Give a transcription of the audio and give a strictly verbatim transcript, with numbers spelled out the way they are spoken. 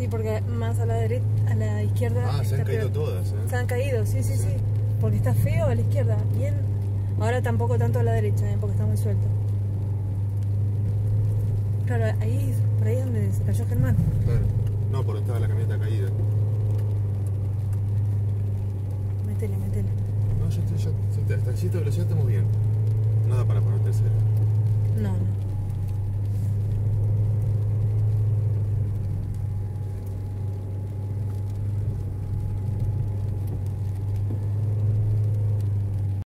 Sí, porque más a la derecha, a la izquierda. Ah, se han caído peor. todas, ¿eh? Se han caído, sí, sí, sí, Sí. porque está feo a la izquierda. Bien. Ahora tampoco tanto a la derecha, ¿eh? Porque está muy suelto. Claro, ahí, por ahí es donde se cayó Germán. Claro. No, porque estaba la camioneta caída. Métele, métele. No, ya estoy, ya, hasta cierta velocidad estamos bien. Nada para poner tercera. No, no.